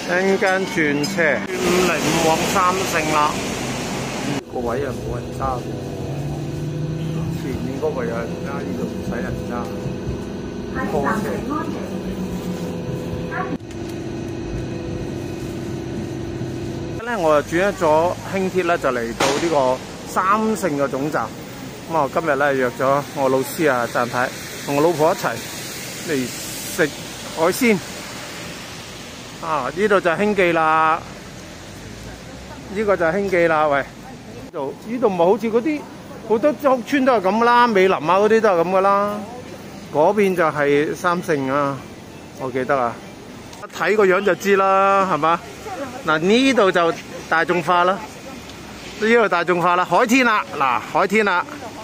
陣間轉車505往三聖啦。個位又冇人揸，前面嗰個有人揸，呢度唔使人揸。拖車。咧我就轉咗輕鐵咧，就嚟到呢個三聖嘅總站。咁我今日咧約咗我老師啊贊太同我老婆一齊嚟食海鮮。啊！呢度就係興記啦，呢個就係興記啦。喂，呢度唔係好似嗰啲好多屋村都係咁啦，美林啊嗰啲都係咁噶啦。嗰邊就係三聖啊，我記得啊，一睇個樣就知啦，係嘛？嗱呢度就大眾化啦，呢度大眾化啦，海天啦，嗱海天啦。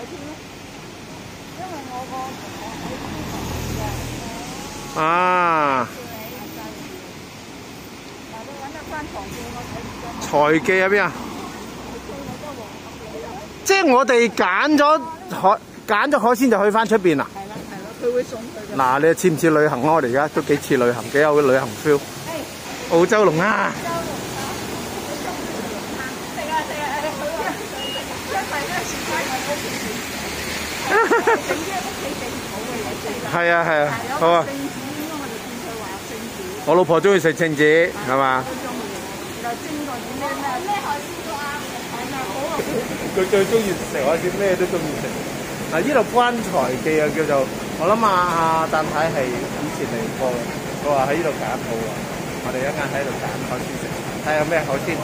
啊！財記喺邊啊？即係我哋揀咗海鮮就去翻出邊啊？係啦，佢會送去嘅。嗱，你似唔似旅行啊？我哋而家都幾似旅行，幾有旅行 feel。澳洲龍蝦。係啊係啊，好啊。我老婆中意食聖子，係嘛？佢最中意食海鮮，咩都中意食。嗱，呢度關財記啊，叫做我諗阿贊太係以前嚟過嘅，佢話喺呢度揀好啊。我哋一間喺度揀海鮮食，睇下有咩海鮮。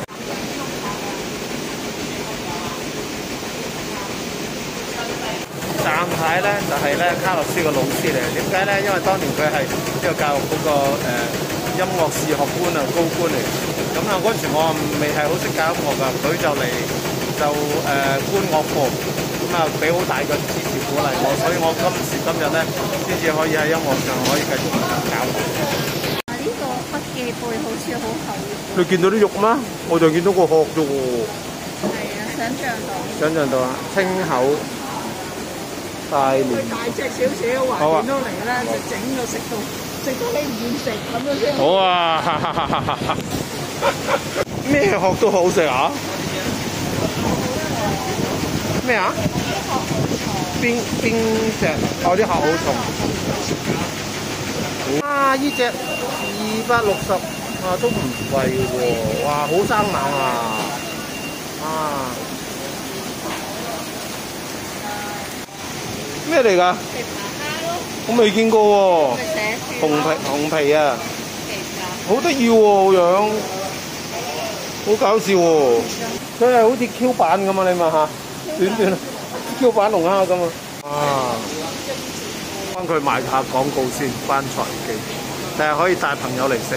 贊太咧就係咧卡洛斯嘅老師嚟，點解咧？因為當年佢係呢個教育嗰個音樂視學官啊，高官嚟。咁啊嗰時我未係好識教音樂㗎，佢就嚟觀樂課，咁啊俾好大嘅支持鼓勵我，所以我今時今日咧先至可以喺音樂上可以繼續教學。 呢個筆記背好似好厚。 你見到啲肉咩？我就見到個殼啫喎。 係啊， 想像到啊，清口大連。 大隻少少，橫掂都嚟啦，就整到食到你唔厭食咁樣先。 好啊！咩殼都好食啊！咩啊？邊隻？哦，啲殼好重。啊！呢隻260啊，都唔貴喎！哇，好生猛啊！啊！咩嚟㗎？我未見過喎。紅皮啊！好得意喎樣，好搞笑喎！佢係好似 Q 版咁啊！你問下，短 Q 版龍蝦咁啊！啊，幫佢賣下廣告先，關財記，但係可以帶朋友嚟食。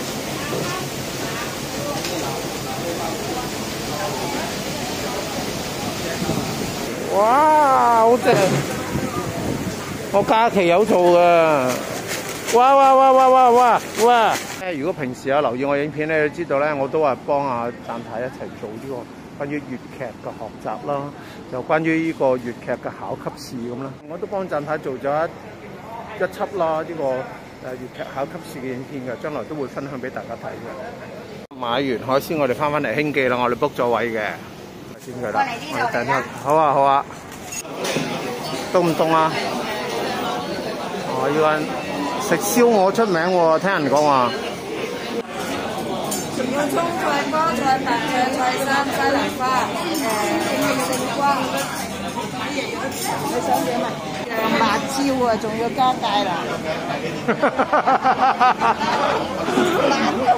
哇！好正！我假期有做㗎。哇！如果平時有留意我影片咧，你知道咧，我都係幫阿贊太一齊做呢個關於粵劇嘅學習啦，就關於呢個粵劇嘅考級試咁啦。我都幫贊太做咗一輯啦，呢個粵劇考級試嘅影片嘅，將來都會分享俾大家睇嘅。買完海鮮，我哋翻嚟興記啦，我哋 book 咗位嘅，先佢啦。我哋等下，好啊。凍唔凍啊？我要食燒鵝出名喎，聽人講話。 仲有葱菜、菠菜、白醬、菜心、西蘭花、勝瓜，你想點啊？辣椒啊，仲要加芥蘭。辣到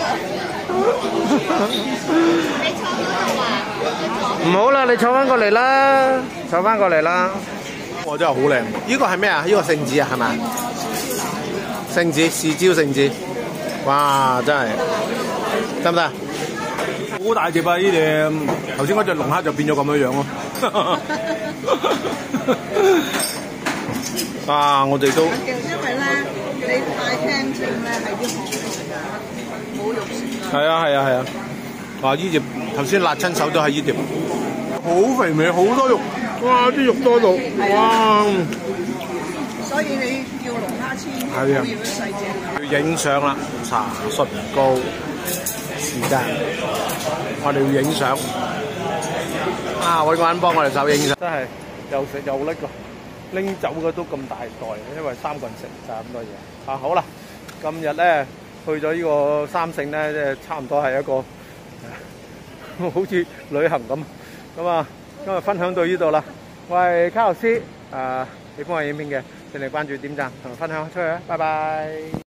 你坐嗰度啊？ 唔好啦，你坐翻過嚟啦，我真係好靚。呢個係咩啊？呢個聖子啊，係咪？聖子，豉椒聖子，哇！真係得唔得？好大隻啊！呢隻頭先嗰隻龍蝦就變咗咁樣樣咯。啊！我哋都因為咧，你太輕稱咧，係啲殼冇肉食。 係啊！哇！呢隻頭先辣親手都係呢碟，好肥美，好多肉，哇！啲肉多到，哇！ 所以你叫龍蝦千祈唔好要細隻。 要影相啦，茶唇糕， 時間，我哋要影相。啊，揾個人幫我哋手影相，真係又食又拎喎，拎走嘅都咁大袋，因為3個人食就咁多嘢。啊，好啦，今日咧去咗呢個三聖咧，即係差唔多係一個好似旅行咁。咁啊，今日分享到呢度啦。我係卡洛斯，喜歡我影片嘅，請你關注、點讚同埋分享出去啊！拜拜。